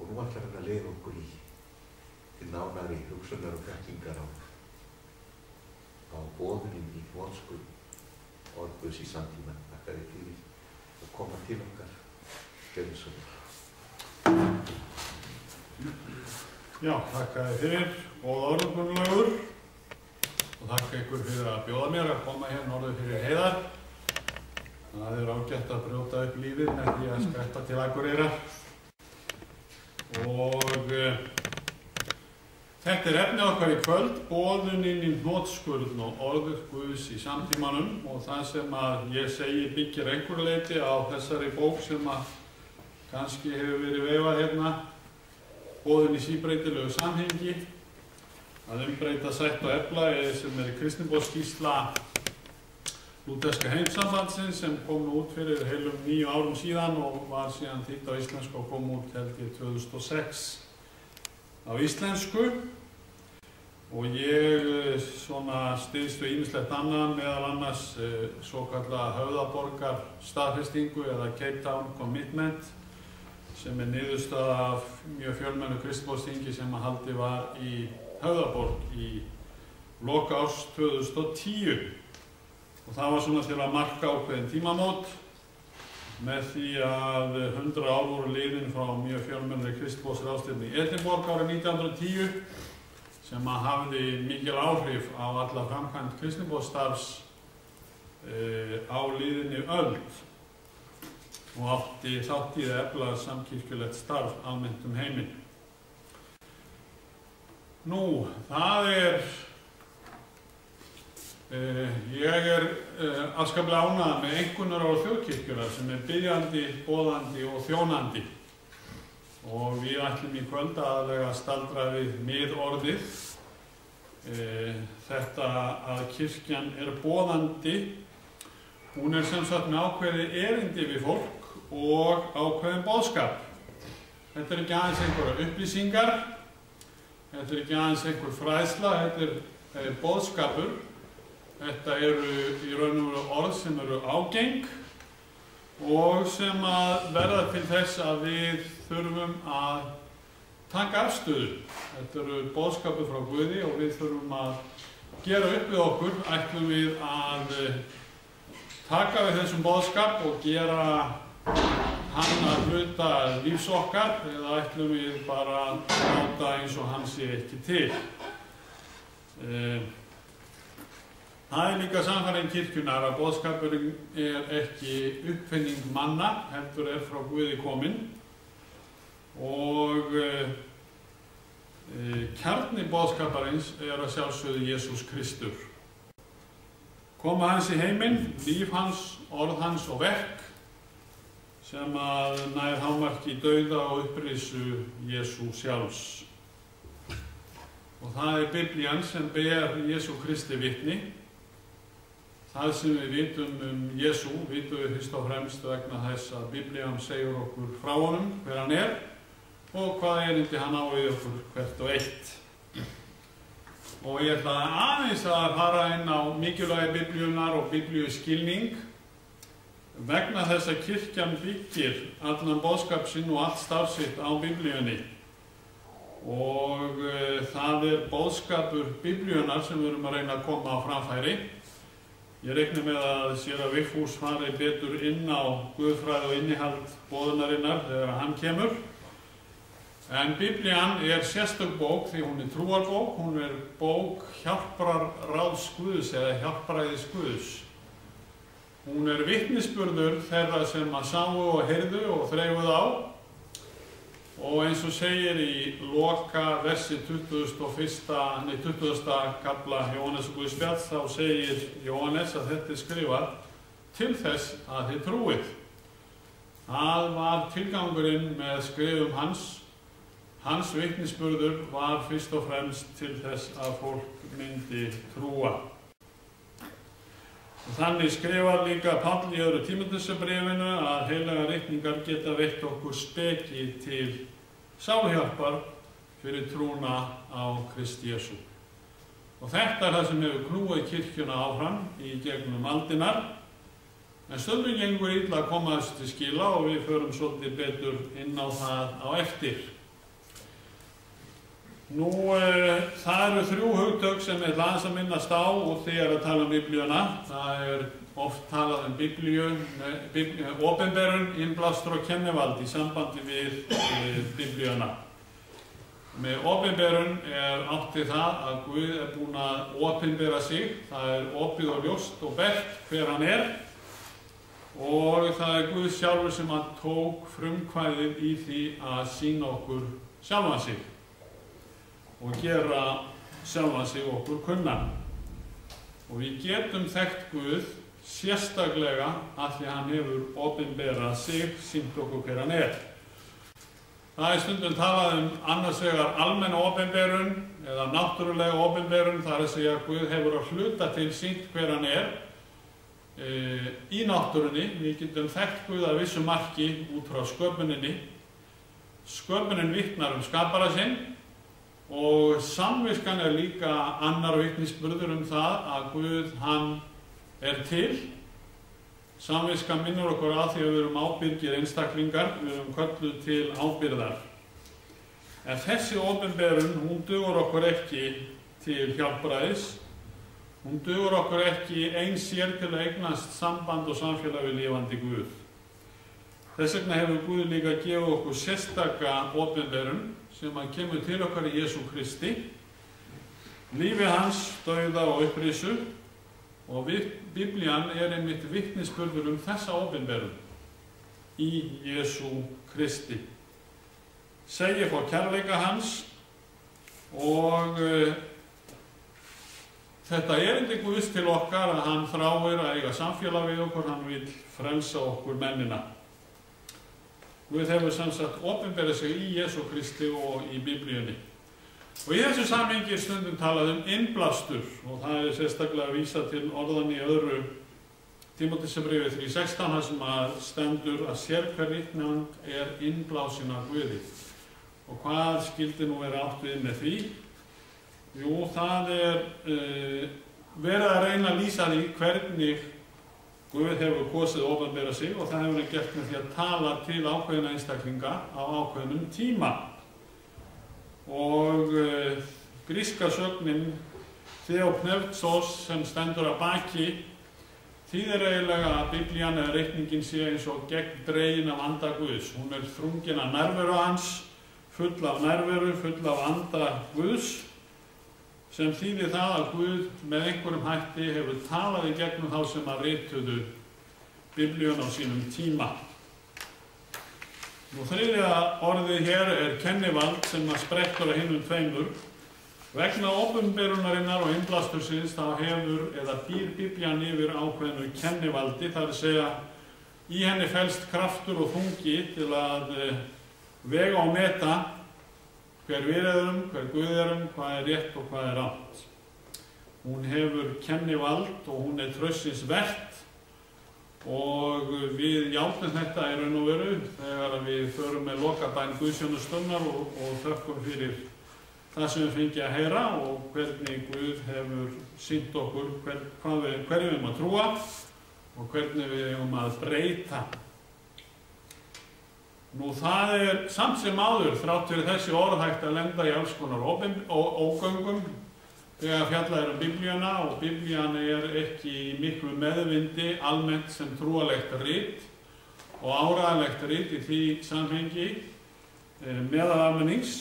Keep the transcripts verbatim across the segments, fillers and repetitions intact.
nú ætlar hann að leiða okkur í til nánari hugsunar og þekkingar á, á boðunum í hnotskurð orð Guðs í samtíma. Þakka þér fyrir að koma til okkar. Gjörðu svo vel. Já, þakka þér fyrir góða orð, Gunnlaugur, og þakka ykkur fyrir að bjóða mér að koma hér norður fyrir Heiðar. Það er ágætt að brjóta upp lífið með því að skreppa til Akureyrar. Og uh, þetta er efni okkar í kvöld, boðun inn í hnotskurð og orð Guðs í samtímanum, og það sem að ég segi byggir einhverju leyti á þessari bók sem að kannski hefur verið veifað hérna, boðun í síbreytilegu samhengi, að umbreyta sætt og efla, sem er kristniboðsskýrsla lúterska heimssambandsins sem kom nú út fyrir heilum níu árum síðan og var síðan þýdd á íslensku og kom út held ég tvö þúsund og sex á íslensku. Og ég svona styðst við ýmislegt annað, meðal annars eh, svokallaða Höfðaborgar staðfestingu eða Cape Town Commitment, sem er niðurstaða af mjög fjölmennu kristniboðsþingi sem að haldi var í Höfðaborg í lok árs tvö þúsund og tíu. Og það var svona til að marka ákveðin tímamót með því að hundrað ár voru liðin frá mjög fjölmennri kristniboðsráðstefnu í Edinborg árið nítján hundruð og tíu sem að hafði mikil áhrif á alla framkvæmd kristniboðsstarfs e, á liðinni öld og átti þátt í að efla samkirkjulegt starf almennt um heiminn. Nú, það er Uh, ég er uh, afskaplega ánægður með einkunnar á þjóðkirkjunnar sem er biðjandi, boðandi og þjónandi. Og við ætlum í kvöld aðallega að staldra við miðorðið. Uh, þetta að kirkjan er boðandi, hún er sem sagt með ákveðið erindi við fólk og ákveðin boðskap. Þetta er ekki aðeins einhverja upplýsingar, þetta er ekki aðeins einhver fræðsla, þetta er, er boðskapur. Þetta eru í raun og veru orð sem eru ágeng og sem að verða til þess að við þurfum að taka afstöðu. Þetta eru boðskapur frá Guði og við þurfum að gera upp við okkur. Ætlum við að taka við þessum boðskap og gera hann að hluta lífs okkar, eða ætlum við bara að láta eins og hann sé ekki til. Það er líka sannfæring kirkjunnar að boðskapurinn er ekki uppfinning manna, heldur er frá Guði kominn og e, kjarni boðskaparins er að sjálfsögðu Jesús Kristur. Koma hans í heiminn, líf hans, orð hans og verk sem að nær hámarki dauða og upprisu Jesú sjálfs. Og það er Biblían sem ber Jesú Kristi vitni. Það sem við vitum um Jesú, vitum við fyrst og fremst vegna þess að Biblían segir okkur frá honum, hver hann er og hvað erindi hann á við okkur hvert og eitt. Og ég ætla aðeins að fara inn á mikilvægi Biblíunar og Biblíuskilning vegna þess að kirkjan byggir allan boðskap sinn og allt starf sitt á Biblíunni. Og e, það er boðskapur Biblíunar sem við erum að reyna að koma á framfæri. Ég reikna með að séra Vigfús fari betur inn á guðfræði og innihald boðunarinnar þegar hann kemur. En Biblían er sérstök bók því hún er trúarbók, hún er bók hjálparráðs Guðs eða hjálparæðis Guðs. Hún er vitnisburður þeirra sem að sáu og heyrðu og þreifuðu á. Og eins og segir í loka versi tuttugasta og fyrsta, nei tuttugasta kafla Jóhannesar Guðspjalls, þá segir Jóhannes að þetta er skrifað til þess að þið trúið. Það var tilgangurinn með skrifum hans. Hans vitnisburður var fyrst og fremst til þess að fólk myndi trúa. Og þannig skrifar líka Páll í öðru Tímóteusarbréfinu að heilagar ritningar geta veitt okkur speki til sálhjálpar fyrir trúna á Krist Jesú. Og þetta er það sem hefur knúið kirkjuna áfram í gegnum aldirnar. En stundum gengur illa að koma þessu til skila og við förum svolítið betur inn á það á eftir. Nú, uh, það eru þrjú hugtök sem ég ætla aðeins að minnast á og þegar að tala um Biblíuna. Það er oft talað um Biblíu, Biblíu, opinberun, innblástur og kennivald í sambandi við uh, Biblíuna. Með opinberun er átti það að Guð er búinn að opinbera sig. Það er opið og ljóst og bert hver hann er. Og það er Guð sjálfur sem hann tók frumkvæðið í því að sýna okkur sjálfan sig og gera sjálfan sig okkur kunnan. Og við getum þekkt Guð sérstaklega af því að hann hefur opinberað sig, sýnt okkur hver hann er. Það er stundum talað um annars vegar almenna opinberun eða náttúrulega opinberun, það er að segja að Guð hefur að hluta til sýnt hver hann er e, í náttúrunni. Við getum þekkt Guð að vissu marki út frá sköpuninni. Sköpunin vitnar um skapara sinn og samviskan er líka annar vitnisburður um það að Guð hann er til. Samviskan minnir okkur að því að við erum ábyrgir einstaklingar, við erum kölluð til ábyrgðar. En þessi opinberun, hún dugur okkur ekki til hjálpræðis, hún dugur okkur ekki eins sér til að eignast samband og samfélag við lifandi Guð. Þess vegna hefur Guð líka gefið okkur sérstaka opinberun sem að kemur til okkar í Jesú Kristi, lífi hans, dauða og upprisu, og Biblían er einmitt vitnisburður um þessa opinberun í Jesú Kristi. Segir frá kærleika hans og uh, þetta erindi Guðs til okkar að hann þráir að eiga samfélag við okkur, hann vil frelsa okkur mennina. Guð hefur sem sagt opinberað sig í Jesú Kristi og í Biblíunni. Og í þessu samhengi er stundum talað um innblástur og það er sérstaklega að vísa til orðan í öðru Tímóteusarbréfi þrjú sextán þar sem að stendur að sérhver ritnefnd er innblásin af Guði. Og hvað skyldi nú vera átt við með því? Jú, það er uh, verið að reyna að lýsa því hvernig Guð hefur kosið að opinbera sig og það hefur hann gert með því að tala til ákveðina einstaklinga á ákveðnum tíma. Og uh, gríska sögnin Theopneustos sem stendur að baki þýðir eiginlega að Biblían eða reikningin sé eins og gegn dregin af anda Guðs. Hún er þrungin af nærveru hans, full af nærveru, full af anda Guðs, sem þýðir það að Guð með einhverjum hætti hefur talað í gegnum þá sem að rituðu Biblíun á sínum tíma. Nú þriðja orðið hér er kennivald sem að sprettur að hinum tveimur. Vegna opinberunarinnar og innblástursins þá hefur eða býr Biblían yfir ákveðnu kennivaldi, það er að segja í henni felst kraftur og þungi til að vega og meta hver við erum, hver Guð erum, hvað er rétt og hvað er rangt. Hún hefur kennivald og hún er traustsins vert og við játum þetta í raun og veru þegar við förum með lokabæn Guðsþjónustunnar og, og þökkum fyrir það sem við fengið að heyra og hvernig Guð hefur sýnt okkur hver, hvað við, hverju við erum að trúa og hvernig við erum að breyta. Nú það er samt sem áður þrátt fyrir þessi orð hægt að lenda í alls konar ógöngum þegar fjallað er um Biblíuna og Biblían er ekki í miklu meðvindi almennt sem trúalegt rit og áreiðanlegt rit í því samhengi meðal almennings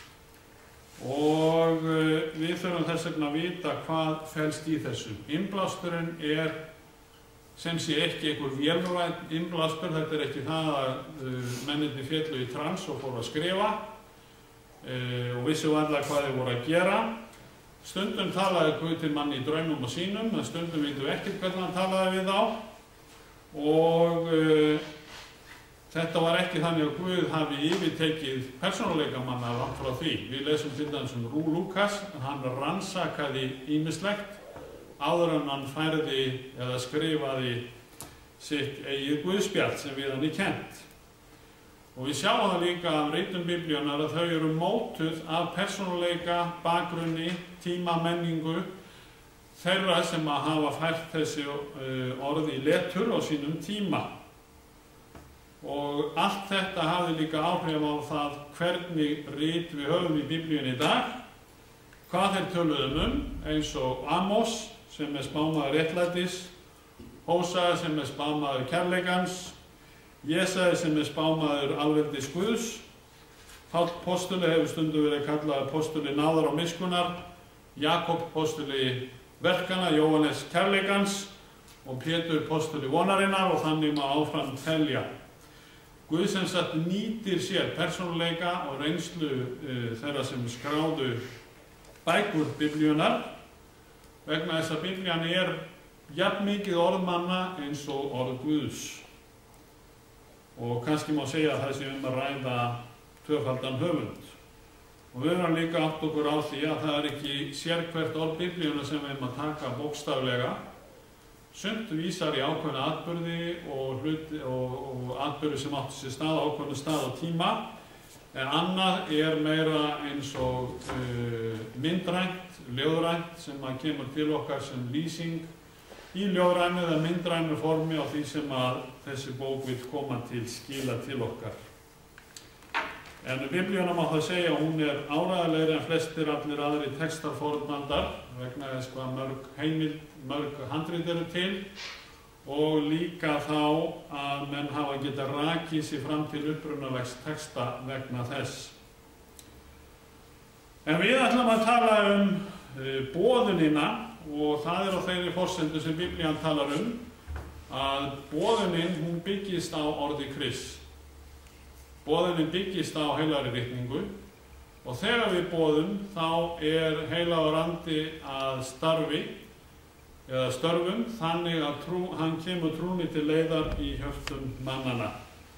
og við þurfum þess vegna að vita hvað felst í þessu. Innblásturinn er sem sé ekki einhver vélræn innblástur, þetta er ekki það að uh, mennirnir féllu í trans og fóru að skrifa uh, og vissu varlega hvað þeir voru að gera. Stundum talaði Guð til manni í draumum og sínum, en stundum vitum við ekkert hvernig hann talaði við þá og uh, þetta var ekki þannig að Guð hafi yfirtekið persónuleika manna langt frá því. Við lesum til dæmis um Rú Lúkas, hann rannsakaði ýmislegt áður en hann færði eða skrifaði sitt eigið Guðspjall sem við hann er kennt. Og við sjáum það líka af ritum Biblíunar að þau eru mótuð af persónuleika, bakgrunni, tíma, menningu þeirra sem að hafa fært þessi orð í letur á sínum tíma. Og allt þetta hafði líka áhrif á það hvernig rit við höfum í Biblíunni í dag hvað þeir töluðum um, eins og Amos sem er spámaður réttlætis, Hósaja sem er spámaður kærleikans, Jesaja sem er spámaður alveldis Guðs, Páll postuli hefur stundum verið kallað postuli náðar og miskunnar, Jakob postuli verkana, Jóhannes kærleikans og Pétur postuli vonarinnar og þannig má áfram telja. Guð sem sagt nýtir sér persónuleika og reynslu uh, þeirra sem skráðu bækur Biblíunar vegna þess að Biblían er jafn mikið orð manna eins og orð Guðs. Og kannski má segja að það sé um að ræða tvöfaldan höfund. Og við erum líka átt okkur á því að það er ekki sérhvert orð Biblíunar sem við erum að taka bókstaflega. Sumt vísar í ákveðna atburði og, hluti, og, og atburði sem áttu sér stað á ákveðna stað og tíma, en annað er meira eins og uh, myndrænt, ljóðrænt sem að kemur til okkar sem lýsing í ljóðrænu eða myndrænu formi á því sem að þessi bók vil koma til skila til okkar. En Biblíuna má það segja að hún er áreiðanlegri en flestir allir aðri textar fornaldar vegna þess hvað mörg heimild, mörg handrit eru til og líka þá að menn hafa geta rakið sér fram til upprunalegs texta vegna þess. En við ætlum að tala um uh, boðunina og það er á þeirri forsendu sem Biblían talar um að boðunin hún byggist á orði Krists. Boðunin byggist á heilagri ritningu og þegar við boðum þá er heilagur andi að starfi eða störfum þannig að trú, hann kemur trúni til leiðar í hjörtum mannana.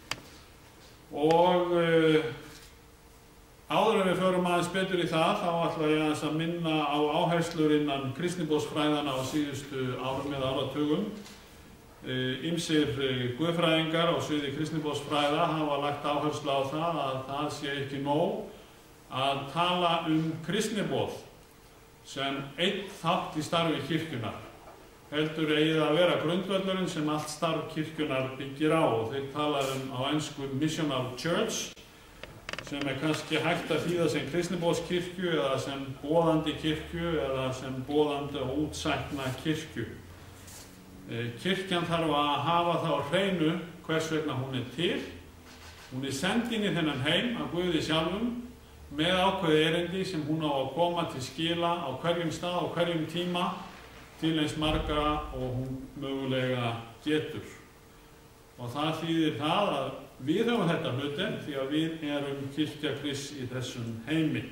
Og uh, áður en við förum aðeins betur í það þá ætla ég aðeins að minna á áherslur innan kristniboðsfræðana á síðustu árum eða áratugum. Ýmsir guðfræðingar á sviði kristniboðsfræða hafa lagt áherslu á það að það sé ekki nóg að tala um kristniboð sem einn þátt í starfi kirkjunar. Heldur eigið að vera grundvöllurinn sem allt starf kirkjunar byggir á og þeir tala um á ensku missional church sem er kannski hægt að þýða sem kristniboðskirkju eða sem boðandi kirkju eða sem boðandi og útsækna kirkju. Kirkjan þarf að hafa það á hreinu hvers vegna hún er til. Hún er send inn í þennan heim af Guði sjálfum með ákveði erindi sem hún á að koma til skila á hverjum stað og hverjum tíma til eins marga og hún mögulega getur. Og það þýðir það að við höfum þetta hlutverk því að við erum kirkja Krists í þessum heimi.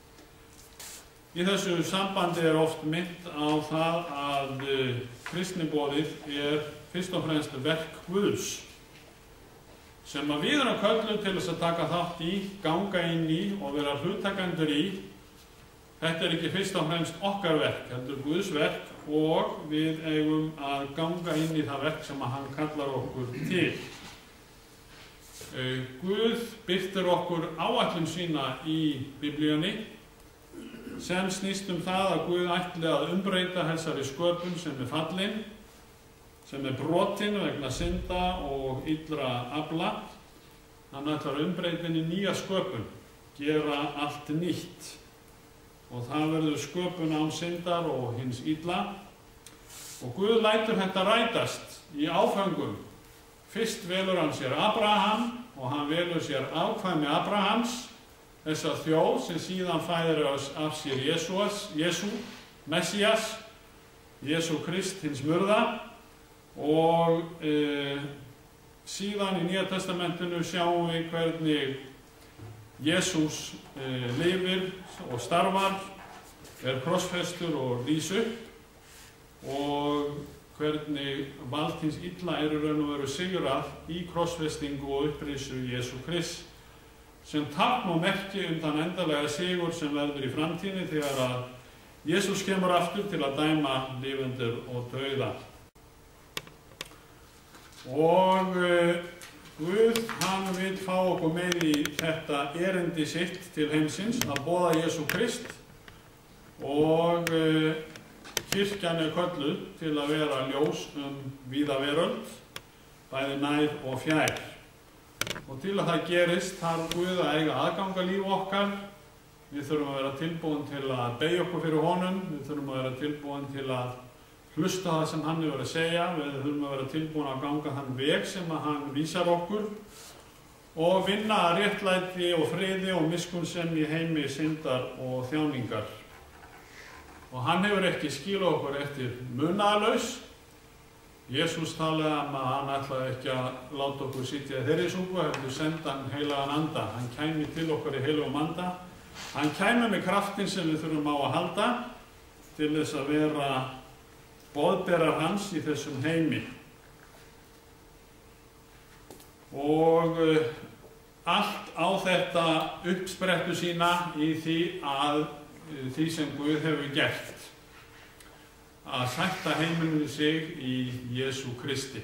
Í þessu sambandi er oft minnt á það að kristniboðið er fyrst og fremst verk Guðs sem að við erum kölluð til þess að taka þátt í, ganga inn í og vera hlutakendur í. Þetta er ekki fyrst og fremst okkar verk, heldur Guðs verk og við eigum að ganga inn í það verk sem að hann kallar okkur til. Guð birtir okkur áætlun sína í Biblíunni sem snýst um það að Guð ætli að umbreyta þessari sköpun sem er fallin, sem er brotin vegna synda og illra afla. Hann ætlar að umbreyta henni nýja sköpun, gera allt nýtt. Og það verður sköpun án syndar og hins illa. Og Guð lætur þetta rætast í áföngum. Fyrst velur hann sér Abraham og hann velur sér afkvæmi Abrahams, þessa þjóð sem síðan fæðir af sér Jesús, Jesú, Messias, Jesú Krist hins murða og e, síðan í Nýja testamentinu sjáum við hvernig Jesús e, lifir og starfar, er krossfestur og rís upp og hvernig vald hins illa er í raun og veru sigrað í krossfestingu og upprisu Jesú Krist sem tákn og merki um þann endanlega sigur sem verður í framtíðinni þegar að Jesús kemur aftur til að dæma lifendur og dauða. Og uh, Guð, hann vil fá okkur með í þetta erindi sitt til heimsins að boða Jesú Krist og uh, kirkjan er kölluð til að vera ljós um víða veröld, bæði nær og fjær. Og til að það gerist þarf Guð að eiga aðganga líf okkar Við þurfum að vera tilbúin til að beygja okkur fyrir honum, við þurfum að vera tilbúin til að hlusta það sem hann hefur að segja, við þurfum að vera tilbúin að ganga þann veg sem að hann vísar okkur og vinna að réttlæti og friði og miskunnsemi í heimi syndar og þjáningar. Og hann hefur ekki skilað okkur eftir munaðarlaus. Jesús talaði um að hann ætlaði ekki að láta okkur sitja í þeirri súpu, heldur senda hann heilagan anda. Hann kæmi til okkur í heilagum anda. Hann kæmi með kraftin sem við þurfum á að halda til þess að vera boðberar hans í þessum heimi. Og uh, allt á þetta uppsprettu sína í því að uh, því sem Guð hefur gert. Að sætta heiminn við sig í Jesú Kristi.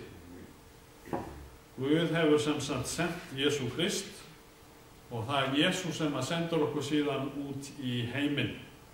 Guð hefur sem sagt sendt Jesú Krist og það er Jesús sem að sendur okkur síðan út í heiminn.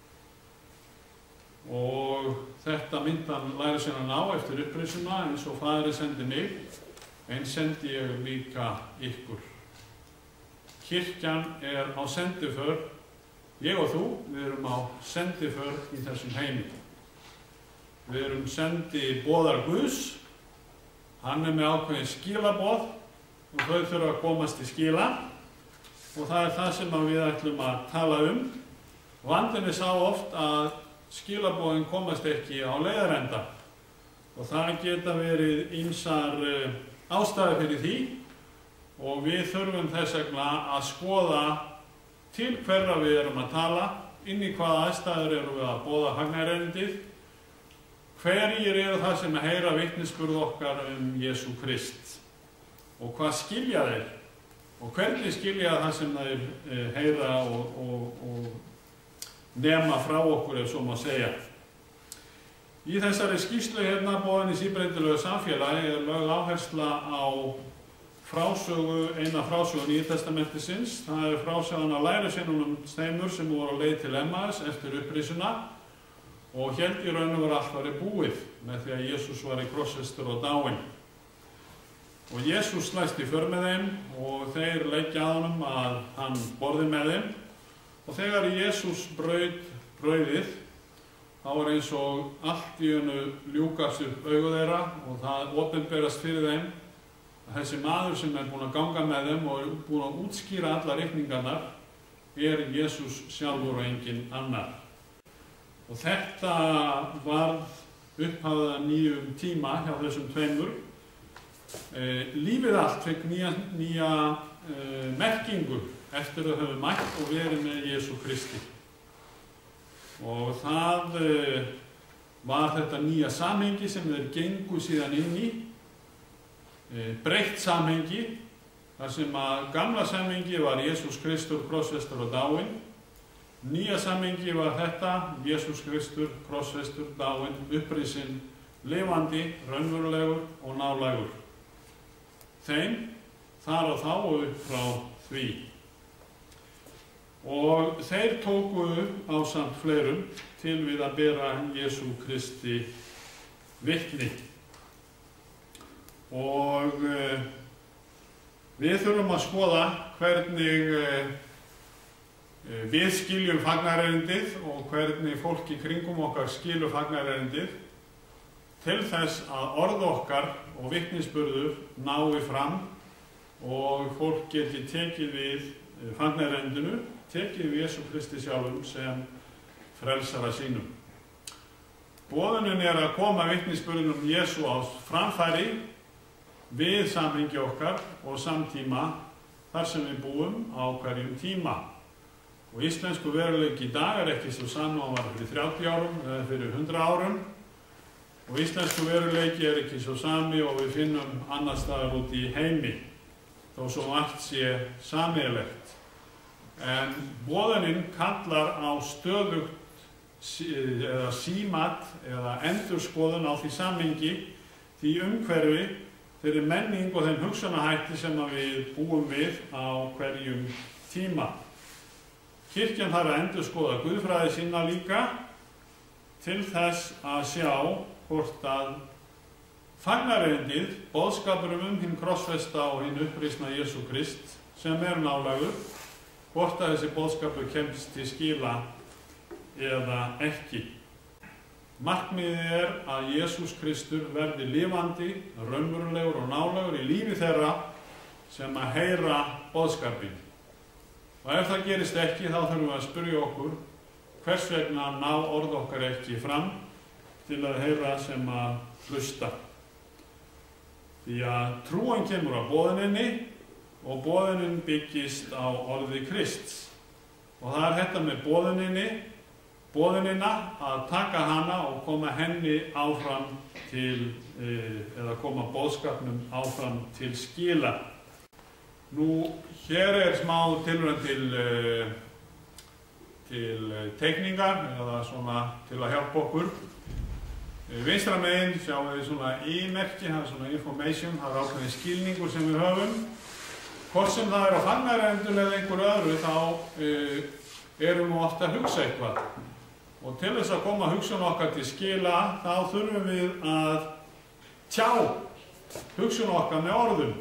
Og þetta myndi hann læra sér að ná eftir upprisuna eins og Faðirinn sendi mig, eins sendi ég líka ykkur. Kirkjan er á sendiför, ég og þú, við erum á sendiför í þessum heimi. Við erum sendi boðar Guðs, hann er með ákveðin skilaboð og þau þurfa að komast í skila og það er það sem við ætlum að tala um. Vandinn er sá oft að skilaboðin komast ekki á leiðarenda og það geta verið ýmsar ástæður fyrir því og við þurfum þess vegna að skoða til hverra við erum að tala, inn í hvaða aðstæður erum við að boða fagnaðarerindið, hverjir eru það sem að heyra vitnisburð okkar um Jesú Krist og hvað skilja þeir og hvernig skilja það sem þeir heyra og, og, og nema frá okkur ef svo má segja. Í þessari skýrslu hérna boðin í síbreytilegu samfélagi er lögð áhersla á frásögu, eina frásögu Nýja testamentisins. Það er frásögun af lærisveinunum tveimur sem voru á leið til Emmaus eftir upprisuna og hélt í raun og veru allt væri búið með því að Jesús var í krossfestur og dáinn. Og Jesús slæst í för með þeim og þeir leggja að honum að hann borði með þeim og þegar Jesús braut brauðið þá var eins og allt í einu ljúkast upp augu þeirra og það opinberast fyrir þeim að þessi maður sem er búinn að ganga með þeim og er búinn að útskýra alla reikningarnar er Jesús sjálfur og enginn annar. Og þetta varð upphafið að nýjum tíma hjá þessum tveimur. Eh, lífið allt fekk nýja, nýja eh, merkingu eftir að höfum mætt og verið með Jesú Kristi. Og það eh, var þetta nýja samhengi sem þeir gengu síðan inn í, eh, breytt samhengi, þar sem að gamla samhengi var Jesús Kristur, krossfestur og dáinn. Nýja samhengi var þetta, Jesús Kristur, krossfestur, dáinn, upprisinn, lifandi, raunverulegur og nálægur. Þeim, þar og þá og upp frá því. Og þeir tóku ásamt fleirum til við að bera Jesú Kristi vitni. Og uh, við þurfum að skoða hvernig uh, við skiljum fagnaðarerindið og hvernig fólk í kringum okkar skilur fagnaðarerindið til þess að orð okkar og vitnisburður nái fram og fólk geti tekið við fagnaðarerindinu, tekið við Jesú Kristi sjálfum sem frelsara sínum. Boðunin er að koma vitnisburðinum Jesú á framfæri við samhengi okkar og samtíma þar sem við búum á hverjum tíma. Og íslensku veruleiki í dag er ekki svo sami og var fyrir þrjátíu árum eða fyrir hundrað árum. Og íslensku veruleiki er ekki svo sami og við finnum annar staðar út í heimi, þó svo allt sé sameiginlegt. En boðunin kallar á stöðugt eða símat eða endurskoðun á því samhengi, því umhverfi, þeirri menning og þeim hugsunarhætti sem við búum við á hverjum tíma. Kirkjan þarf að endurskoða guðfræði sína líka til þess að sjá hvort að fagnaðarerindið, boðskapurum um hinn krossfesta og hinn upprisna Jesú Krist sem er nálægur, hvort að þessi boðskapur kemst til skila eða ekki. Markmiðið er að Jesús Kristur verði lifandi, raunverulegur og nálægur í lífi þeirra sem að heyra boðskapinn. Og ef það gerist ekki, þá þurfum við að spyrja okkur hvers vegna ná orð okkar ekki fram til að heyra sem að hlusta. Því að trúan kemur á boðuninni og boðunin byggist á orði Krists. Og það er þetta með boðuninni, boðunina að taka hana og koma henni áfram til, eða koma boðskapnum áfram til skila. Nú, hér er smá tilraun til, til teikningar, eða svona til að hjálpa okkur. Vinstra megin sjáum við svona í-merki, það er svona information, það er ákveðin skilningur sem við höfum. Hvort sem það er á fagnaðarendun eða einhverju öðru, þá e, erum við ofta að hugsa eitthvað. Og til þess að koma hugsun okkar til skila, þá þurfum við að tjá hugsun okkar með orðum.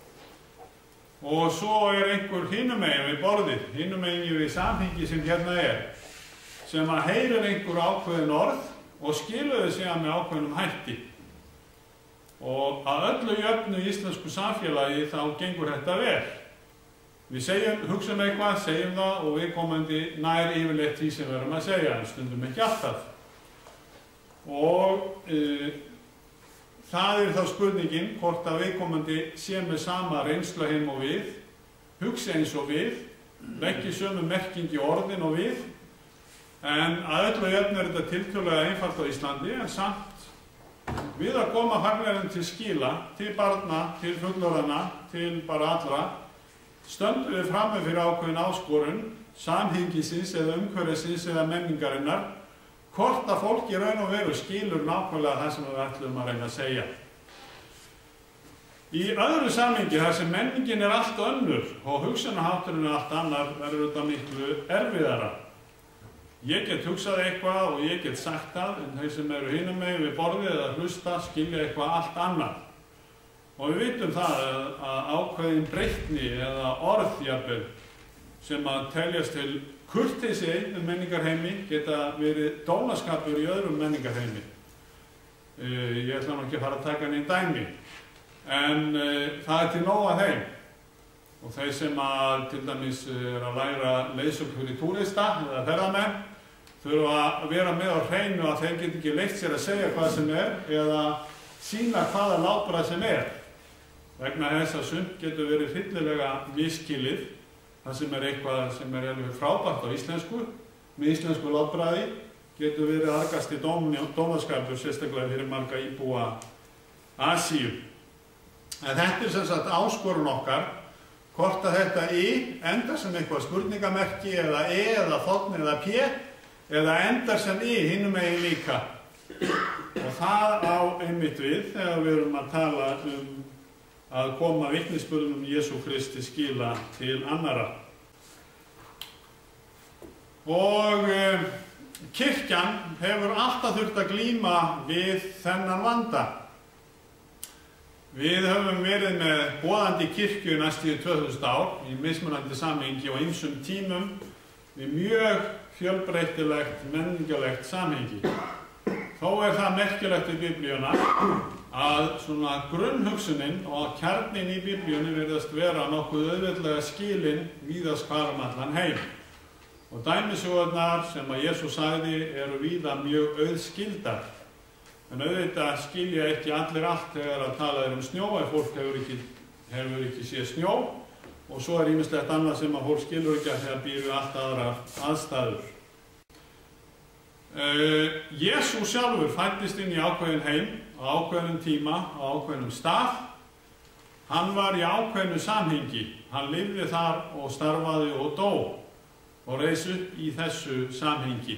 Og svo er einhver hinum megin við borðið, hinum megin við samhengi sem hérna er, sem að heyrir einhver ákveðin orð og skilur þau síðan með ákveðnum hætti. Og að öllu jöfnu í íslensku samfélagi þá gengur þetta vel. Við segjum, hugsaum eitthvað, segjum það og við komandi nær yfirleitt því sem við erum að segja, en stundum ekki alltaf. Og e, það er þá spurningin hvort að viðkomandi sé með sama reynslu heim og við, hugsi eins og við, leggi sömu merkingi orðin og við, en að öllu jöfnu er þetta tiltölulega einfalt á Íslandi, en samt við að koma fagnaðarinn til skila, til barna, til fullorðana, til bara allra, stöndum við frammi fyrir ákveðin áskorun, samhengisins eða umhverfisins eða menningarinnar, hvort að fólk í raun og veru skilur nákvæmlega það sem við ætlum að reyna að segja. Í öðru samhengi, þar sem menningin er allt önnur og hugsunarhátturinn er allt annar, verður þetta miklu erfiðara. Ég get hugsað eitthvað og ég get sagt það, en þeir sem eru hinum megin við borðið eða hlusta skilja eitthvað allt annað. Og við vitum það að ákveðin breytni eða orðjafnvel sem að teljast til kurteisi um menningarheimi geta verið dónaskapur í öðrum menningarheimi. Ég ætla nú ekki að fara að taka neinn dæmi, en það er til nóg að þeim. Og þeir sem að til dæmis er að læra leiðsögn fyrir túrista eða ferðamenn þurfa að vera með á hreinu að þeir get ekki leyft sér að segja hvað sem er eða sýna hvaða látbragð sem er. Vegna þess að sumt getur verið hryllilega misskilið, það sem er eitthvað sem er alveg frábært á íslensku, með íslensku látbragði, getur verið argasti dónaskapur, sérstaklega fyrir marga íbúa Asíu. En þetta er sem sagt áskorun okkar, hvort að þetta í endar sem eitthvað spurningamerki eða e eða þ eða p eða endar sem í hinum megin líka. Og það á einmitt við þegar við erum að tala um að koma vitnisburðum Jesú Kristi skila til annarra. Og e, kirkjan hefur alltaf þurft að glíma við þennan vanda. Við höfum verið með boðandi kirkju næstíu tvö þúsund ár í mismunandi samhengi og ýmsum tímum við mjög fjölbreytilegt, menningarlegt samhengi. Þó er það merkilegt í Biblíuna að svona grunnhugsunin og kjarnin í Biblíunni virðast vera nokkuð auðveldlega skilin víðast hvar um allan heim. Og dæmisögurnar sem að Jesús sagði eru víða mjög auðskildar. En auðvitað skilja ekki allir allt þegar að tala um snjó, ef fólk hefur ekki, hefur ekki séð snjó, og svo er ýmislegt annað sem að fólk skilur ekki að þegar býr við allt aðrar aðstæður. Uh, Jesús sjálfur fæddist inn í ákveðin heim, á ákveðnum tíma, á ákveðnum stað. Hann var í ákveðnu samhengi, hann lifði þar og starfaði og dó og reis upp í þessu samhengi.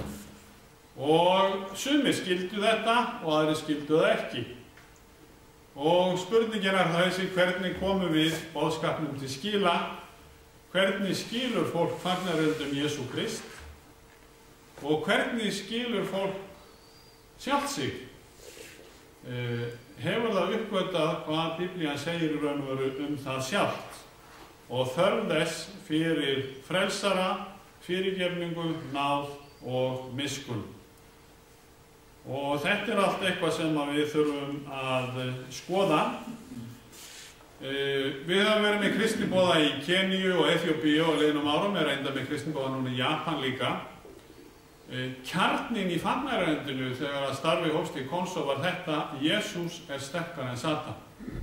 Og sumir skildu þetta og aðrir skildu það ekki. Og spurningin er þessi, hvernig komum við boðskapnum til skila? Hvernig skilur fólk fagnaðarerindum Jesú Krist? Og hvernig skilur fólk sjálft sig? Eh, hefur það uppgötvað hvað Biblían segir í raun og veru um það sjálft? og þörf þess fyrir frelsara, fyrirgefningu, náð og miskunn. Og þetta er allt eitthvað sem við þurfum að skoða. Við höfum verið með kristniboða í Keníu og Eþíópíu og liðnum árum, er enda með kristniboða núna í Japan líka. Kjarninn í fagnaðarerindinu þegar að starfi hófst í Konsó var þetta: Jesús er sterkari en Satan.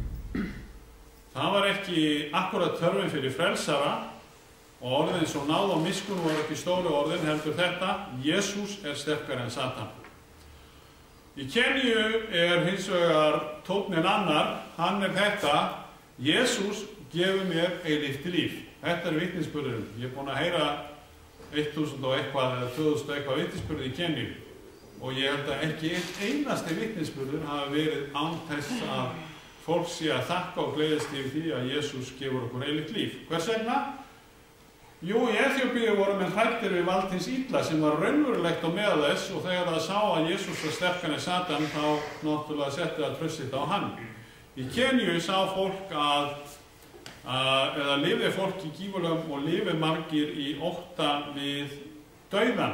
Það var ekki akkurat þörfin fyrir frelsara og orðin svo náð og miskunn voru ekki stóru orðin, heldur þetta: Jesús er sterkari en Satan. Í Keníu er hins vegar tónninn annar, hann er þetta: Jesús gefur mér eilíft líf. Þetta er vitnisburðurinn. Ég er búinn að heyra eitt þúsund og eitthvað eða tvö þúsund og eitthvað vitnisburði í Keníu og ég held að ekki einn einasti vitnisburður hafi verið án þess að fólk sé að þakka og gleðast yfir því að Jesús gefur okkur eilíft líf. Hvers vegna? Jú, í Eþíópíu voru menn hræddir við vald hins illa sem var raunverulegt á meðal þess, og þegar það sá að Jesús var sterkari en Satan þá náttúrulega setti það traust sitt á hann. Í Keníu sá fólk að, að eða lifði fólk í gífurlegum og lifi margir í ótta við dauðan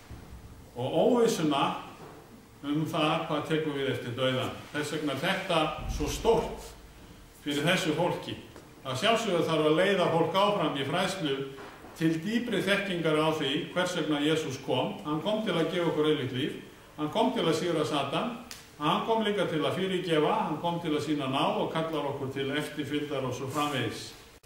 og óvissuna um það hvað tekur við eftir dauðan. Þess vegna er þetta svo stórt fyrir þessu fólki. Að sjálfsögðu þarf að leiða fólk áfram í fræðslu til dýpri þekkingar á því hvers vegna Jesús kom. Hann kom til að gefa okkur eilíft líf, hann kom til að sigra Satan, hann kom líka til að fyrirgefa, hann kom til að sýna náð og kallar okkur til eftirfylgdar og svo framvegis.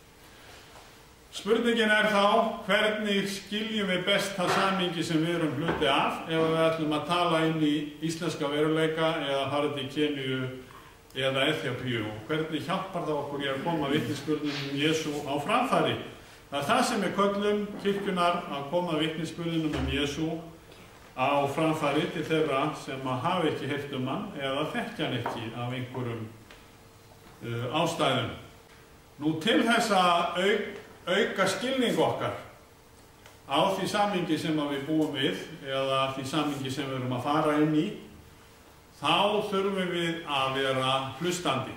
Spurningin er þá, hvernig skiljum við best það samhengi sem við erum hluti af ef við ætlum að tala inn í íslenska veruleika eða fara til Keníu eða Eþíópíu, og hvernig hjálpar það okkur í að koma vitnisburðinum Jesú á framfæri? Það er það sem við köllum kirkjunar, að koma vitnisburðinum um Jesú á framfæri til þeirra sem hafa ekki heyrt um hann eða þekkja hann ekki af einhverjum uh, ástæðum. Nú til þess að auk, auka skilning okkar á því samhengi sem við búum við eða því samhengi sem við erum að fara inn í, þá þurfum við að vera hlustandi.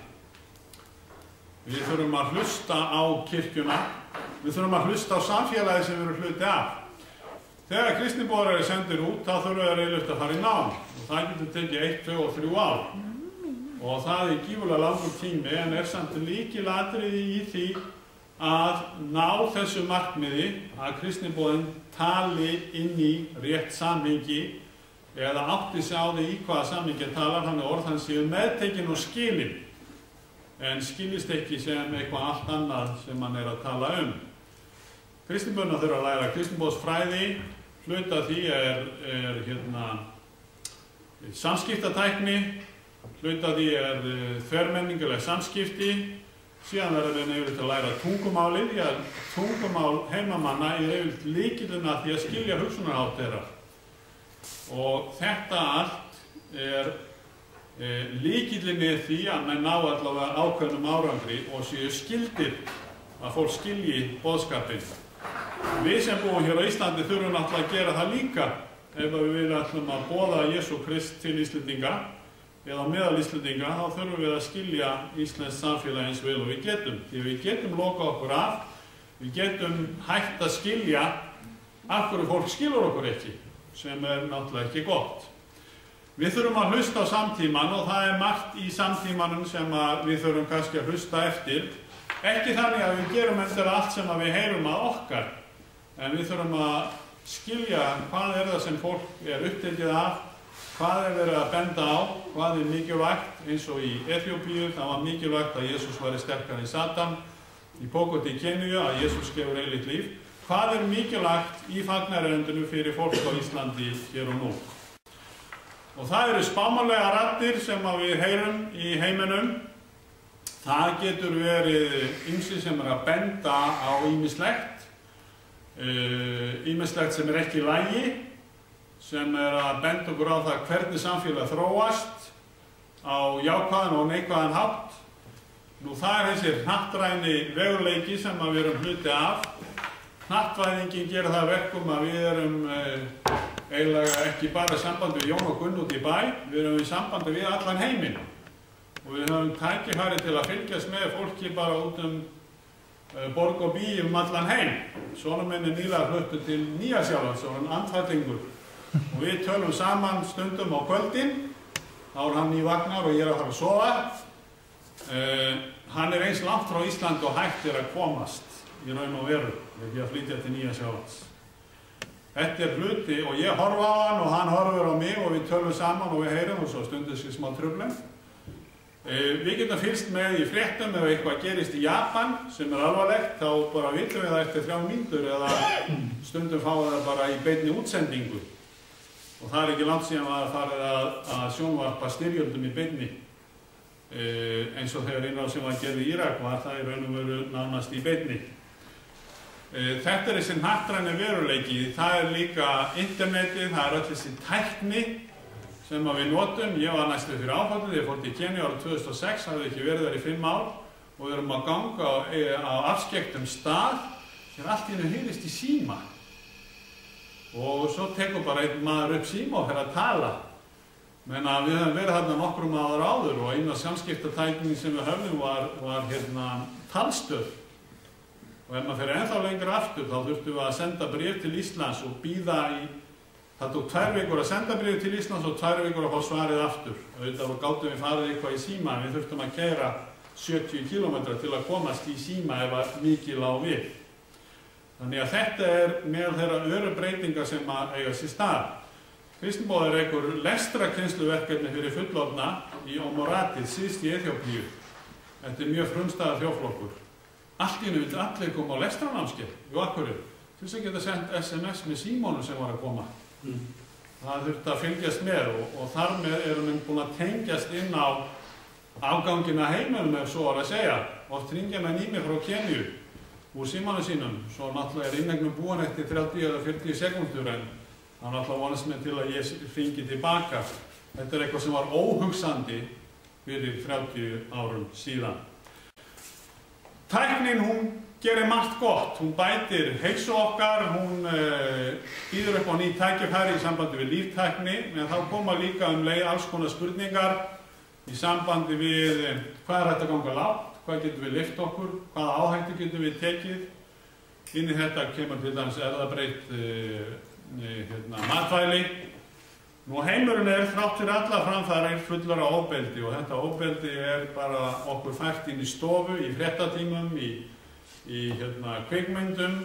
Við þurfum að hlusta á kirkjuna, við þurfum að hlusta á samfélagi sem við erum hluti af. Þegar kristniboðar eru sendir út, þá þurfum við að reyðlust að fara í nám. Og það getur tekið eitt, tvö og þrjú ár. Og það er gífurlega langur tími, en er samt lykilatriði í því að ná þessu markmiði að kristniboðin tali inn í rétt samhengi eða átti sig á því í hvaða samhengi talar, þannig orð hans séu meðtekin og skilin, en skilist ekki sem eitthvað allt annað sem hann er að tala um. Kristniboðina þurfa að læra kristniboðsfræði, hluta því er, er hérna, samskiptatækni, hluta því er þvermenninguleg samskipti, síðan verður við nefnilega að læra tungumálið, því að tungumál heimamanna er yfirleitt lykillinn að því að skilja hugsunarhátt þeirra. Og þetta allt er e, lykillinn í því að menn ná allavega ákveðnum árangri og séu skildir að fólk skilji boðskapinn. Við sem búum hér á Íslandi þurfum náttúrulega að gera það líka ef við ætlum að boða Jesú Krist til Íslendinga eða meðal Íslendinga, þá þurfum við að skilja íslenskt samfélag eins vel og við getum. Því við getum lokað okkur af, við getum hægt að skilja af hverju fólk skilur okkur ekki, sem er náttúrulega ekki gott. Við þurfum að hlusta á samtíman og það er margt í samtímanum sem við þurfum kannski að hlusta eftir. Ekki þannig að við gerum eftir allt sem við heyrum að okkar, en við þurfum að skilja hvað er það sem fólk er upptekið af, hvað er verið að benda á, hvað er mikilvægt, eins og í Eþíópíu, það var mikilvægt að Jesús væri sterkari en Satan, í Bogotá í Keníu að Jesús gefur eilíft líf. Hvað er mikilvægt í fagnaðarerindinu fyrir fólk á Íslandi hér og nú? Og það eru spámanlega raddir sem við heyrum í heiminum. Það getur verið ýmsir sem er að benda á ýmislegt, ýmislegt sem er ekki í lagi, sem er að benda okkur á það hvernig samfélag þróast á jákvæðan og neikvæðan hátt. Nú það er þessi hnattræni veruleiki sem við erum hluti af. Hnattvæðingin gerir það verkum að við erum eh, eiginlega ekki bara í sambandi við Jón og Gunn út í bæ, við erum í sambandi við allan heiminn. Og við höfum tækifæri til að fylgjast með fólki bara út um borg og bí um allan heim. Sonur minn er nýlega fluttur til Nýja-Sjálands og hann andfætlingur. Og við tölum saman stundum á kvöldin. Þá er hann nývagnar og ég er að fara að sofa. Uh, hann er eins langt frá Íslandi og hægt er að komast í raun og veru. Ég er að flytja til Nýja-Sjálands. Þetta er hluti og ég horfa á hann og hann horfir á mig og við tölum saman og við heyrum og svo stundum sér smá truflun. Við getum fylgst með í fréttum ef eitthvað gerist í Japan sem er alvarlegt, þá bara vitum við það eftir þrjá mínútur eða stundum fáum það bara í beinni útsendingu. Og það er ekki langt síðan að farið að, að sjónvarpa styrjöldum í beinni. E, eins og þegar innráð sem var gerð í Írak var það í raun og veru nánast í beinni. E, þetta er þessi hnattræni veruleiki, það er líka internetið, það er öll þessi tækni sem að við notum. Ég var næstu fyrir áfallið, ég fór til Kenía árið tvö þúsund og sex, hafði ekki verið þar í fimm ár og við erum að ganga á, á afskekktum stað sem allt í einu heyrist í síma. Og svo tekur bara einn maður upp síma og fer að tala. Menn að við höfum verið þarna nokkrum áður áður og eina samskiptatækning sem við höfðum var, var hérna, talstöð. Og ef maður fer ennþá lengra aftur þá þurftum við að senda bréf til Íslands og bíða í Það tók tvær vikur að senda bréf til Íslands og tvær vikur að fá svarið aftur. Auðvitað gátum við farið eitthvað í síma, við þurftum að keyra sjötíu kílómetra til að komast í síma ef að mikið lá við. Þannig að þetta er meðal þeirra öru breytingar sem að eiga sér stað. Kristinboðar er einhver lestrakennsluverkefni fyrir fullorðna í Omoratið, síðst í Eþíópíu. Þetta er mjög frumstæðar þjóðflokkur. Allt í einu vildi allir koma á lestranámskeið. Jú, af hverju? Til þess að geta sendt S M S með símónum sem var að koma. Mm. Það þurfti að fylgjast með og, og þar með erum við búin að tengjast inn á afgangina heiminum ef svo var að segja. Oft hringja menn í mig frá Keníu úr símanum sínum, svo náttúrulega er innegnum búin eftir þrjátíu eða fjörutíu sekúndur en það náttúrulega vonast með til að ég hringi tilbaka. Þetta er eitthvað sem var óhugsandi fyrir þrjátíu árum síðan. Tæknin hún gerir margt gott, hún bætir heilsu okkar, hún uh, býður upp á ný tækifæri í sambandi við líftækni, en þá koma líka um leið alls konar spurningar í sambandi við uh, hvað er hægt að ganga lágt, hvað getum við lyft okkur, hvaða áhættu getum við tekið. Inn í þetta kemur til dæmis erfðabreytt uh, hérna, matvæli. Nú heimurinn er þrátt fyrir alla framfarir fullur af ofbeldi og þetta ofbeldi er bara okkur fært inn í stofu, í fréttatímum, í í hérna, kvikmyndum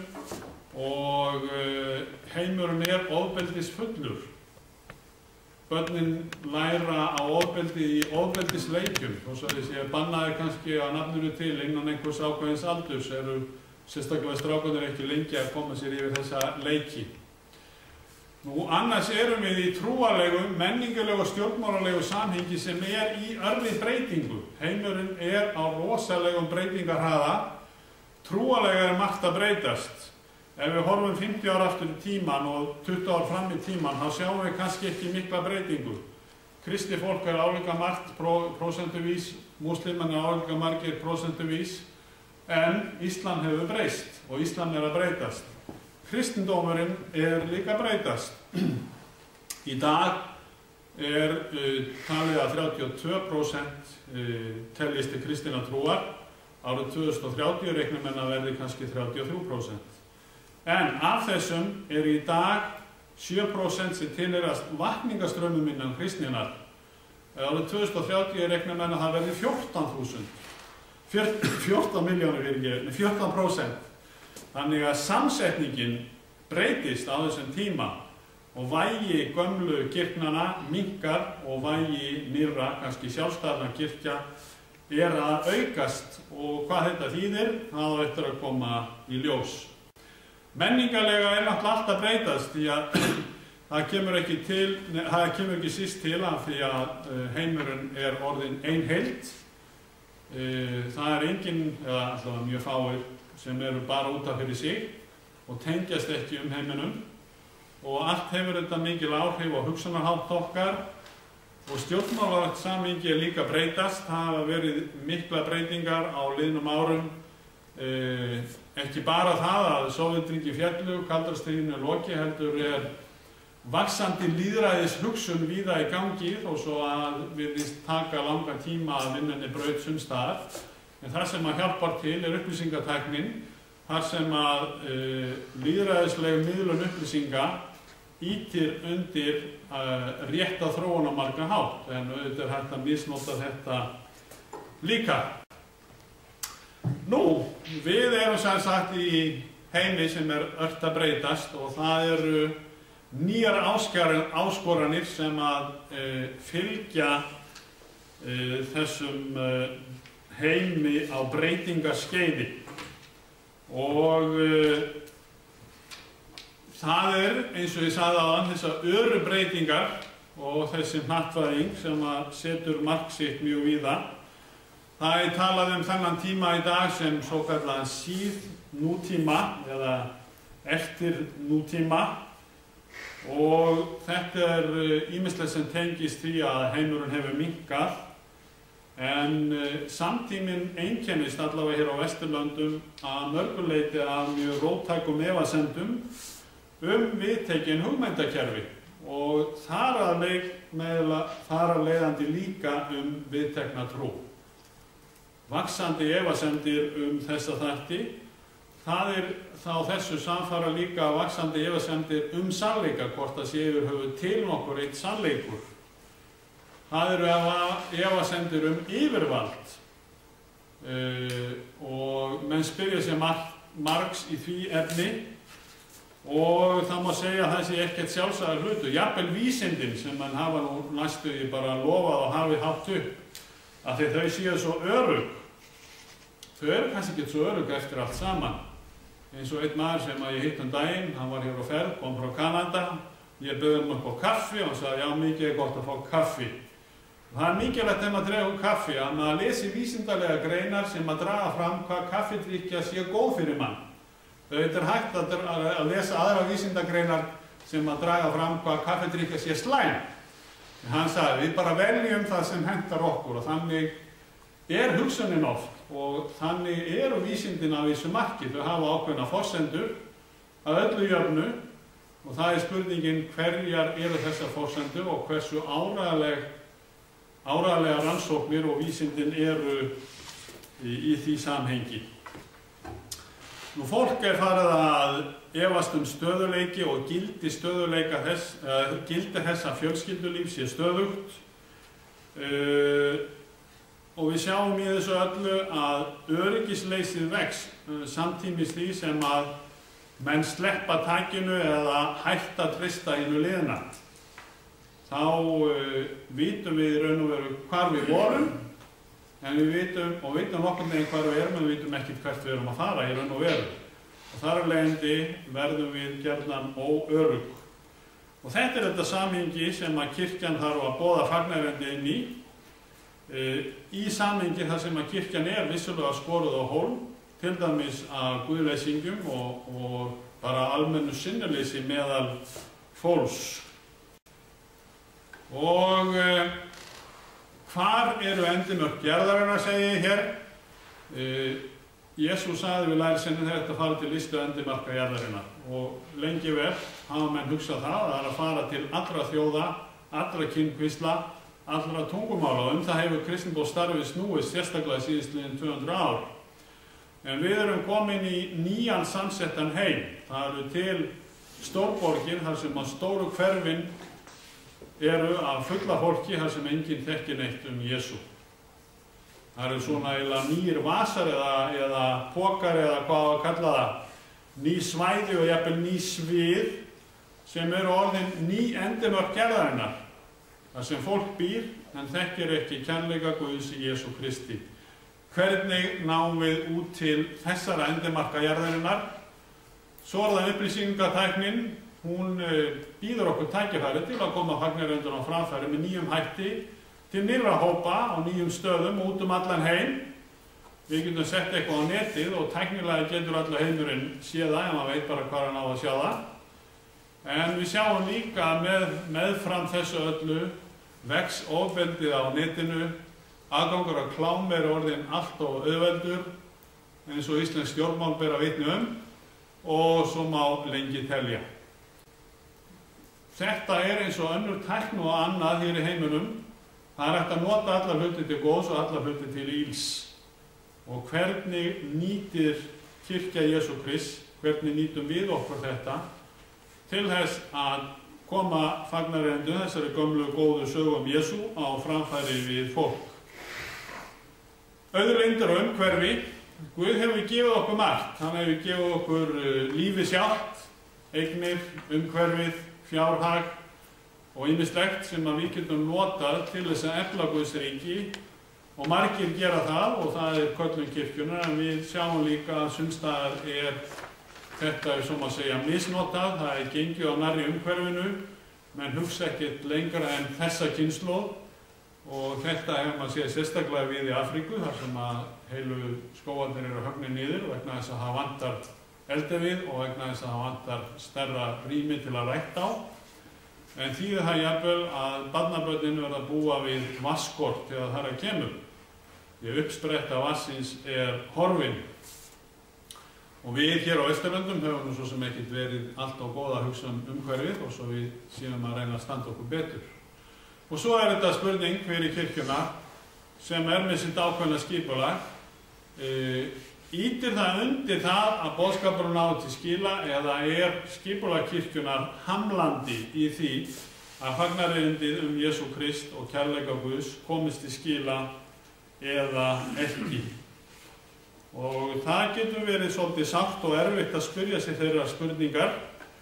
og uh, heimurinn er ofbeldisfullur. Börnin læra á ofbeldi í ofbeldisleikjum og svo þess að ég bannaði kannski að nafninu til innan einhvers ákveðins aldurs eru sérstaklega strákarnir ekki lengi að koma sér yfir þessa leiki. Nú annars erum við í trúarlegu, menningarlegu og stjórnmálalegu samhengi sem er í örri breytingu. Heimurinn er á rosalegum breytingarhraða. Trúarlega er margt að breytast. Ef við horfum fimmtíu ár aftur í tíman og tuttugu ár fram í tíman, þá sjáum við kannski ekki mikla breytingu. Kristi fólk er álíka margt prósentuvís, músliman er álíka margir prósentuvís, en Íslam hefur breyst og Íslam er að breytast. Kristindómurinn er líka að breytast. Í dag er uh, talið að þrjátíu og tvö prósent uh, teljist til kristinna trúar. Árið tvö þúsund og þrjátíu reiknum menn að verði kannski þrjátíu og þrjú prósent. En af þessum er í dag sjö prósent sem tilheyrast vakningaströmmum innan kristninnar. Árið tvö þúsund og þrjátíu reiknum menn að það verði fjórtán þúsund. fjórtán milljónir fyrir fjórtán prósent. Þannig að samsetningin breytist á þessum tíma og vægi gömlu kirknanna minnkar og vægi nýrra, kannski sjálfstæðna kirkja er að aukast og hvað þetta þýðir, það á eftir að koma í ljós. Menningarlega er náttúrulega allt að breytast því að það kemur ekki til, það kemur ekki síst til að því að heimurinn er orðin ein heild. Það er enginn, eða alltaf mjög fáir, sem eru bara út af fyrir sig og tengjast ekki um heiminum og allt hefur þetta mikil áhrif á hugsunarhátt okkar. Og stjórnmálalegt samhengi er líka breytast, það hafa verið mikla breytingar á liðnum árum. Eh, ekki bara það að Sovétríkin féllu, kalda stríðinu loki, heldur er vaxandi lýðræðis hugsun víða í gangi þó svo að virðist taka langa tíma að vinninni braut sums staðar. En það sem að hjálpar til er upplýsingatæknin, þar sem að uh, lýðræðisleg miðlun upplýsinga ýtir undir uh, rétta þróun á margan hátt, en auðvitað er hægt að misnota þetta líka. Nú, við erum sem sagt í heimi sem er ört að breytast og það eru nýjar áskoranir sem að uh, fylgja uh, þessum uh, heimi á breytingaskeiði. Og uh, það er, eins og ég sagði áðan, þessar öru breytingar og þessi hnattvæðing sem að setur mark sitt mjög víða. Það er talað um þennan tíma í dag sem svokallaðan síð nútíma eða eftir nútíma og þetta er ýmislegt sem tengist því að heimurinn hefur minnkað. En uh, samtíminn einkennist allavega hér á Vesturlöndum að mörgu leyti af mjög róttækum efasemdum um viðtekin hugmyndakerfi og þar að, leik, meðla, þar að leiðandi líka um viðtekna trú. Vaxandi efasemdir um þessa þætti, það er þá þessu samfara líka vaxandi efasemdir um sannleika, hvort að sé yfir höfuð til nokkur eitt sannleikur. Það eru efasemdir um yfirvald uh, og menn spyrja sig marg, margs í því efni og það má segja að það sé ekkert sjálfsagður hlutur. Jafnvel vísindin sem mann hafa nú næstu í bara lofað og hafi haft upp að þau séu svo örugg. Þau eru kannski ekki svo örugg eftir allt saman. Eins og einn maður sem að ég hitt um daginn, hann var hér á ferð, kom frá Kanada, ég bauð hann upp á kaffi og hann sagði já, mikið er gott að fá kaffi. Það er mikilvægt þegar maður dregur kaffi að maður lesi vísindalega greinar sem að draga fram hvað kaffidrykkja sé góð fyrir mann. Þetta er hægt að, að lesa aðra vísindagreinar sem að draga fram hvað kaffidrykkja sé slæm. Hann sagði við bara veljum það sem hentar okkur og þannig er hugsunin oft og þannig eru vísindin af þessu marki. Þau hafa ákveðna forsendur að öllu jöfnu og það er spurningin hverjar eru þessar forsendur og hversu áreiðanleg áreiðanlegar rannsóknir og vísindin eru í, í því samhengi. Nú, fólk er farið að efast um stöðuleiki og gildi stöðuleika þess, uh, gildi þess að fjölskyldulíf sé stöðugt uh, og við sjáum í þessu öllu að öryggisleysið vex uh, samtímis því sem að menn sleppa takinu eða hætta að treysta hinu liðna. Þá uh, vitum við í raun og veru hvar við vorum, en við vitum, og vitum nokkur neginn hvar við erum, en við vitum ekkert hvert við erum að fara í raun og veru. Og þar af leiðandi verðum við gjarnan óörugg. Og þetta er þetta samhengi sem að kirkjan þarf að boða fagnarendi inn í, uh, í samhengi þar sem að kirkjan er vissulega skoruð á hólm, til dæmis af guðleysingum og, og bara almennu sinnuleysi meðal fólks. Og uh, hvar eru endimörk jarðarinnar, segi ég hér. Uh, Jesús sagði við lærisveinum þetta að fara til listu endimarka jarðarinnar og lengi vel hafa menn hugsað það að það er að fara til allra þjóða, allra kynkvísla, allra tungumála og um það hefur kristindómsstarfið snúist sérstaklega síðastliðin tvö hundruð ár. En við erum komin í nýjan samsettan heim. Það eru til stórborgir þar sem að stóru hverfin eru af fulla fólki þar sem enginn þekkir neitt um Jesú. Það eru svona eiginlega nýr vasar eða, eða pokar eða hvað að kalla það, ný svæði og jafnvel ný svið sem eru orðin ný endimörk jarðarinnar. þar sem fólk býr en þekkir ekki kærleika Guðs í Jesú Kristi. Hvernig náum við út til þessara endimarka jarðarinnar? Svo er það upplýsingatæknin, hún býður okkur tækifæri til að koma fagnaröndun á framfæri með nýjum hætti til nýrra hópa á nýjum stöðum út um allan heim. Við getum sett eitthvað á netið og tæknilega getur allar heimurinn séð það, en maður veit bara hvað hann á að sjá það. En við sjáum líka með, meðfram þessu öllu vex ofbeldið á netinu, aðgangur að klám er orðinn allt og auðveldur, eins og íslensk stjórnmál bera vitni um, og svo má lengi telja. Þetta er eins og önnur tækni og annað hér í heiminum. Það er hægt að nota alla hluti til góðs og alla hluti til íls. og hvernig nýtir kirkja Jesú Krists, hvernig nýtum við okkur þetta til þess að koma fagnarerendu þessari gömlu góðu sögum Jesú á framfæri við fólk. Auðlindur og umhverfi, Guð hefur gefið okkur margt. Hann hefur gefið okkur lífi sjálft, eignir, umhverfið, fjárhag og ýmislegt sem að við getum notað til þess að efla Guðs ríki, og margir gera það og það er köllun kirkjunnar, en við sjáum líka að sums staðar er þetta er sem að segja misnotað, það er gengið á nærri umhverfinu, menn hugsa ekkert lengra en þessa kynslóð, og þetta hefur maður séð sérstaklega við í Afríku, þar sem að heilu skógarnir eru höggnir niður vegna þess að það vantar eldivið og vegna þess að það vantar stærra rými til að rækta á. En þýðir það jafnvel að barnabörnin verða að búa við vatnsskort þegar það er að kemur. Því uppspretta vatnsins er horfin. Og við hér á Vesturlöndum höfum nú svo sem ekkert verið allt á góða að hugsa um umhverfið og svo við séum að reyna að standa okkur betur. Og svo er þetta spurning fyrir kirkjuna sem er með sitt ákveðna skipulag. Ítir það undir það að boðskapurinn á til skila eða er skipulag kirkjunar hamlandi í því að fagnareindið um Jesú Krist og kærleika Guðs komist til skila eða ekki? Og það getur verið svolítið sárt og erfitt að spyrja sig þeirra spurningar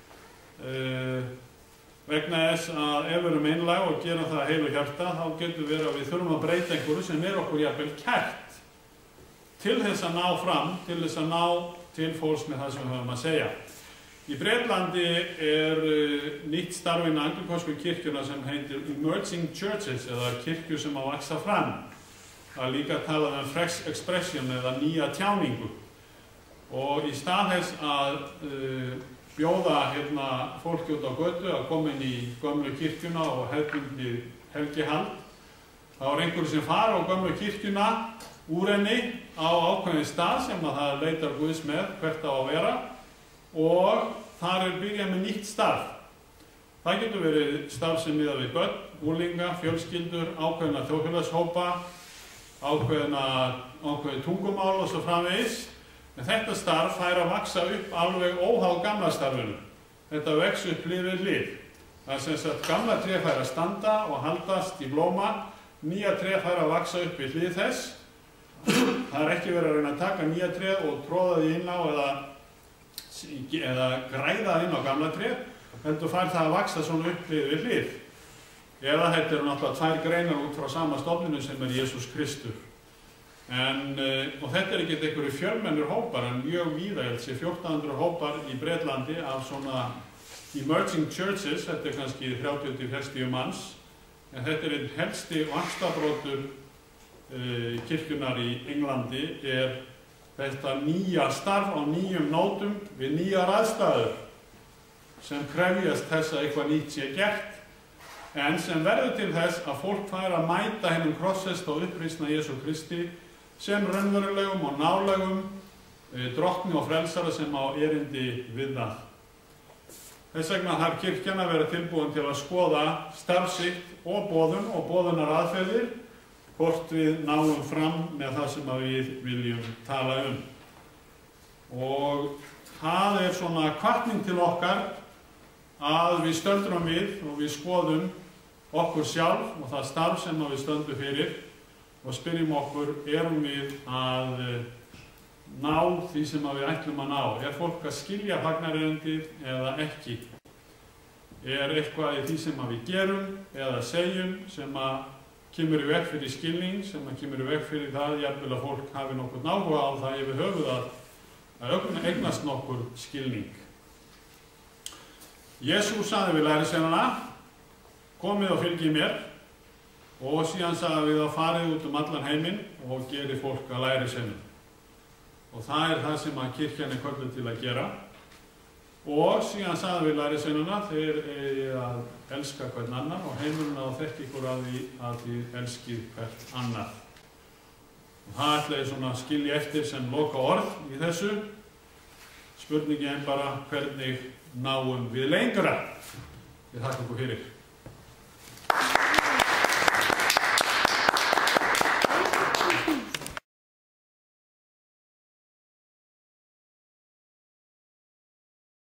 uh, vegna þess að ef við erum einlæg og gera það heilu hjarta, þá getur verið að við þurfum að breyta einhverju sem er okkur jafnvel kært til þess að ná fram, til þess að ná til fólks með það sem við höfum að segja. Í Bretlandi er uh, nýtt starf innan anglikansku kirkjuna sem heitir Emerging Churches eða kirkju sem að vaxa fram. Það er líka talað um fresh expression eða nýja tjáningu. Og í stað þess að uh, bjóða hérna, fólki út á götu að koma inn í gömlu kirkjuna og hefðbundið helgihald, þá er einhverju sem fara á gömlu kirkjuna úr henni á ákveðin stað sem að það leitar Guðs með hvert á að vera og þar er byrjað með nýtt starf. Það getur verið starf sem miðað við börn, unglinga, fjölskyldur, ákveðna þjóðfélagshópa, ákveðna, ákveði tungumál og svo framvegis. En þetta starf fær að vaxa upp alveg óháð gamla starfinu. Þetta vex upp hlið við hlið. Það er sem sagt gamla tré fær að standa og haldast í blóma, nýja tré fær að vaxa upp í hlið þess. Það er ekki verið að reyna að taka nýja tré og tróða því inn á eða, eða græða inn á gamla tré, heldur fær það að vaxa svona upp hlið við hlið. Eða þetta eru náttúrulega tvær greinar út frá sama stofninu sem er Jesús Kristur. En, og þetta er ekki einhverju fjölmennur hópar, en mjög víða, ég held sé fjórtán hundruð hópar í Bretlandi af svona emerging churches, þetta er kannski þrjátíu til sextíu manns, en þetta er einn helsti vaxtarbroddur uh, kirkjunar í Englandi, er þetta nýja starf á nýjum nótum við nýjar aðstæður sem krefjast þess að eitthvað nýtt sé gert, en sem verður til þess að fólk fær að mæta hennum krossfesta og uppreisna Jesú Kristi sem raunverulegum og nálegum e, drottni og frelsara sem á erindi við það. Þess vegna þarf kirkjan að vera tilbúin til að skoða starf sitt og boðun og boðunar aðferðir, hvort við náum fram með það sem við viljum tala um. Og það er svona hvatning til okkar að við stöldrum við og við skoðum okkur sjálf og það starf sem við stöndum fyrir og spyrjum okkur, erum við að ná því sem við ætlum að ná? Er fólk að skilja fagnareindið eða ekki? Er eitthvað í því sem við gerum eða segjum sem að kemur í veg fyrir skilning, sem að kemur í veg fyrir það jafnvel að fólk hafi nokkur áhuga á það yfir höfuð að, að eignast nokkur skilning? Jesús sagði við lærisveinana, komið og fylgið mér, og síðan sagði við að farið út um allan heiminn og geri fólk að lærisveinum. Og það er það sem að kirkjan er kölluð til að gera. Og síðan sagði við lærisveinana, þeir eigi að elska hvern annan og heimurinn að þekki ykkur að því að þið elskið hvert annað. Og það ætla ég svona að skilja eftir sem loka orð í þessu. Spurningi en bara hvernig náum við lengra. Ég þakka ykkur fyrir.